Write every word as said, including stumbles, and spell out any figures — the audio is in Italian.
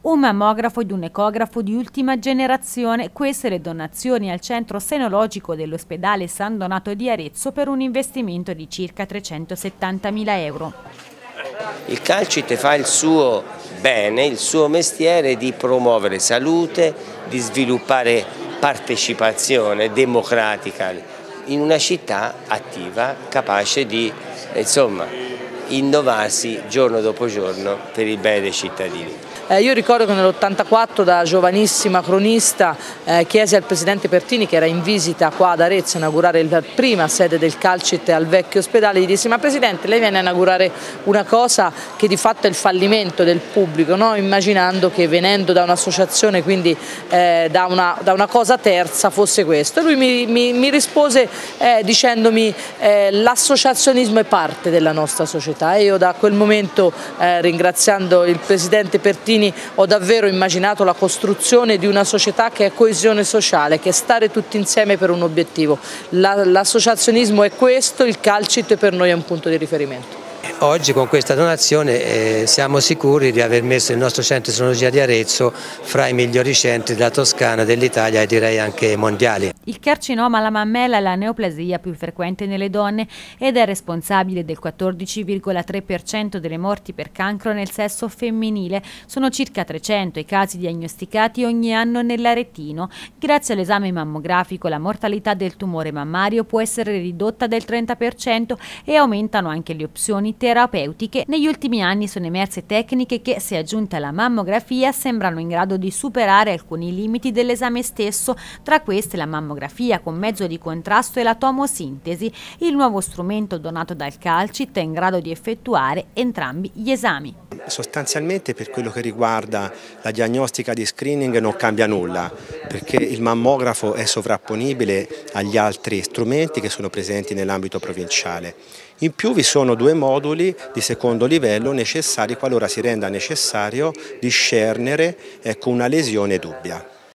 un mammografo ed un ecografo di ultima generazione. Queste le donazioni al centro senologico dell'ospedale San Donato di Arezzo per un investimento di circa trecentosettantamila euro. Il Calcit fa il suo bene, il suo mestiere di promuovere salute, di sviluppare partecipazione democratica in una città attiva, capace di insomma, innovarsi giorno dopo giorno per il bene dei cittadini. Eh, io ricordo che nell'ottantaquattro da giovanissima cronista eh, chiesi al Presidente Pertini, che era in visita qua ad Arezzo a inaugurare la prima sede del Calcit al vecchio ospedale, gli dissi: ma Presidente, lei viene a inaugurare una cosa che di fatto è il fallimento del pubblico, no? Immaginando che venendo da un'associazione, quindi eh, da, una, da una cosa terza, fosse questo. E lui mi, mi, mi rispose eh, dicendomi eh, l'associazionismo è parte della nostra società, e io da quel momento eh, ringraziando il Presidente Pertini ho davvero immaginato la costruzione di una società che è coesione sociale, che è stare tutti insieme per un obiettivo. L'associazionismo è questo, il Calcit per noi è un punto di riferimento. Oggi con questa donazione eh, siamo sicuri di aver messo il nostro centro di senologia di Arezzo fra i migliori centri della Toscana, dell'Italia e direi anche mondiali. Il carcinoma alla mammella è la neoplasia più frequente nelle donne ed è responsabile del quattordici virgola tre per cento delle morti per cancro nel sesso femminile. Sono circa trecento i casi diagnosticati ogni anno nell'Aretino. Grazie all'esame mammografico la mortalità del tumore mammario può essere ridotta del trenta per cento e aumentano anche le opzioni terapeutiche. Negli ultimi anni sono emerse tecniche che, se aggiunte alla mammografia, sembrano in grado di superare alcuni limiti dell'esame stesso. Tra queste la mammografia con mezzo di contrasto e la tomosintesi. Il nuovo strumento donato dal Calcit è in grado di effettuare entrambi gli esami. Sostanzialmente per quello che riguarda la diagnostica di screening non cambia nulla, perché il mammografo è sovrapponibile agli altri strumenti che sono presenti nell'ambito provinciale. In più vi sono due moduli di secondo livello necessari qualora si renda necessario discernere ecco, una lesione dubbia.